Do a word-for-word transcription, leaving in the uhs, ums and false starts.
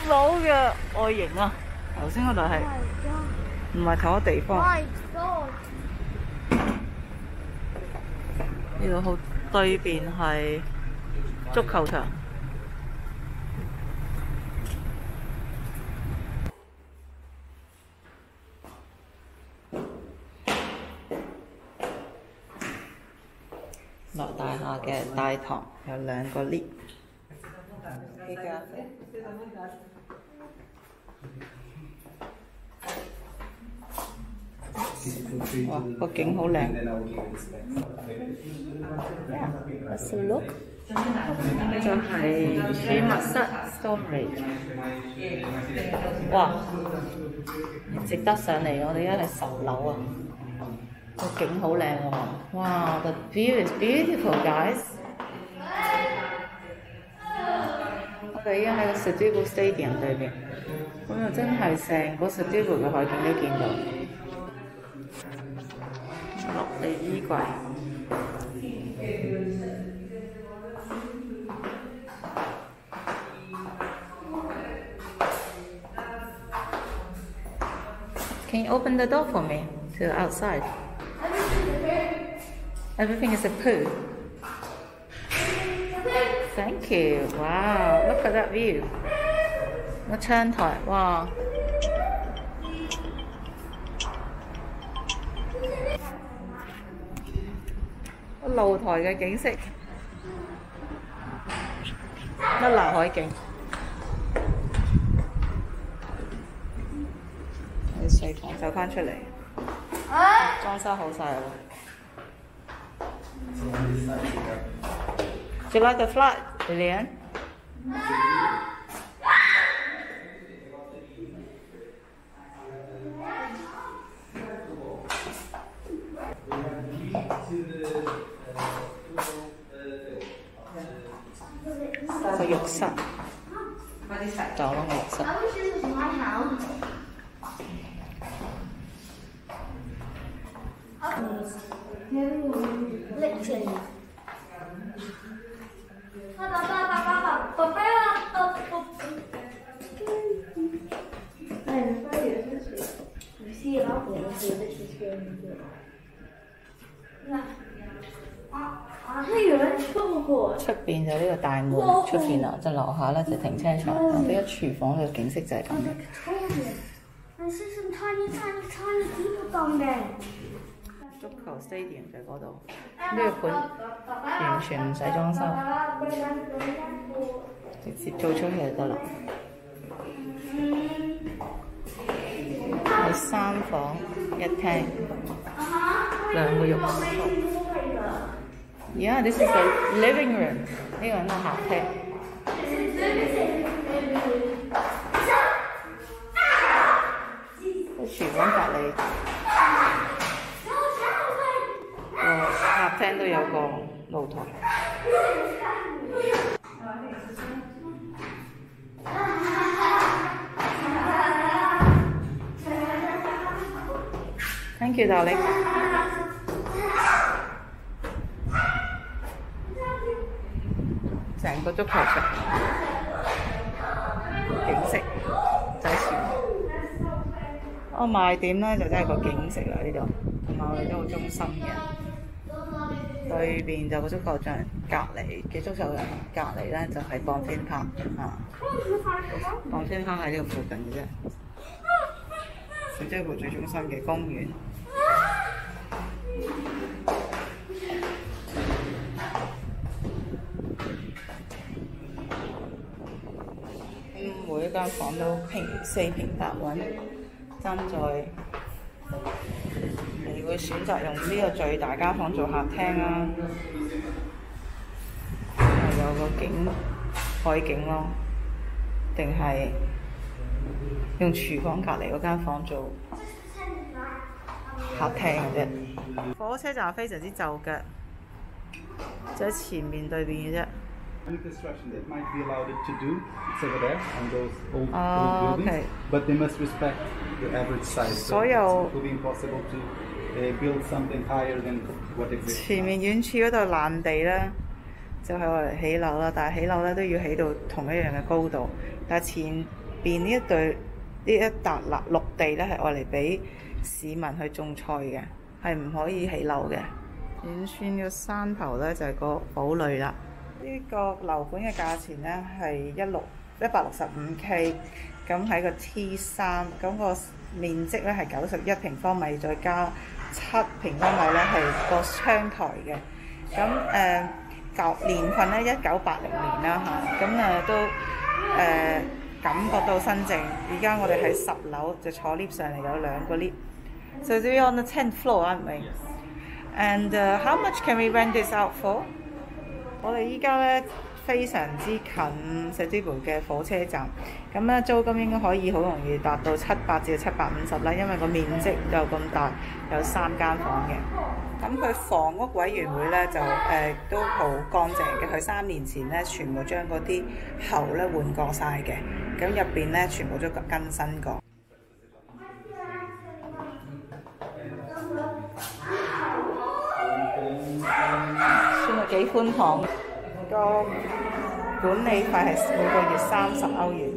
樓嘅外形啊！頭先嗰度係唔係同一個地方？呢度好對面係足球場。落大廈嘅大堂有兩個 lift。哇，個景好靚。Let's look。呢就係儲物室 storage。哇，值得上嚟！我哋而家係十樓啊。個景好靚喎！哇 ，the view is beautiful, guys！ 我哋依家喺個 Setubal Stadium 對面，咁就真係成個 Setubal 嘅海景都見到。落地衣櫃。Can you open the door for me to the outside? Everything is a poo. Thank you. Wow, look at that view. 個窗台，哇！個露台嘅景色，一流海景。啲水房走返出嚟，裝修好晒啦。Do you like the flat, Lillian?個浴室，走廊嘅浴室。出邊就呢個大門，出邊啊，就樓下咧就停車場，呢個廚房嘅景色就係咁嘅。足球 stadium 就嗰度，呢個盤完全唔使裝修，直接做出去就得啦。有三房一廳，兩個浴室。Yeah, this is the living room. 呢個係客廳。個廚房隔離，個客廳都有個露台。Thank you, darling. 成個足球場景色就係全。我賣點咧就真係個景色啦呢度，同埋我哋都好中心嘅。對面就個足球場，隔離嘅足球場隔離咧就係磅天塔啊。磅天塔喺呢個附近嘅啫。Setubal最中心嘅公園。每一間房都平四平八穩，爭在你會選擇用呢個最大間房做客廳啊，有個景海景咯，定係用廚房隔離嗰間房做客廳嘅啫。火車站非常之就腳，就喺前面對面嘅啫。 Any construction that might be allowed it to do, it's over there on those old, oh, old buildings. Okay. But they must respect the average size. So it will be impossible to uh, build something higher than what exists. 前面遠處嗰度爛地咧，就係我哋起樓啦。但係起樓咧都要起到同一樣嘅高度。但係前邊呢一對呢一笪立陸地咧係愛嚟俾市民去種菜嘅，係唔可以起樓嘅。遠處嘅山頭咧就係、是、個堡壘啦。呢、這個樓盤嘅價錢咧係一六一百六十五 K， 咁喺個 T 三，咁個面積咧係九十一平方米，再加七平方米咧係個窗台嘅。咁誒舊年份咧一九八零年啦嚇，咁誒都誒、呃、感覺到新淨。而家我哋喺十樓就坐 lift 上嚟，有兩個 lift。So we're on the tenth floor, aren't we? And、uh, how much can we rent this out for? 我哋依家咧非常之近 Setubal 嘅火車站，咁咧租金應該可以好容易達到七百至七百五十啦，因為個面積就咁大，有三間房嘅。咁佢房屋委員會咧就誒、呃、都好乾淨嘅，佢三年前咧全部將嗰啲喉咧換過晒嘅，咁入邊咧全部都更新過。算係幾寬敞，個管理費係每個月三十歐元。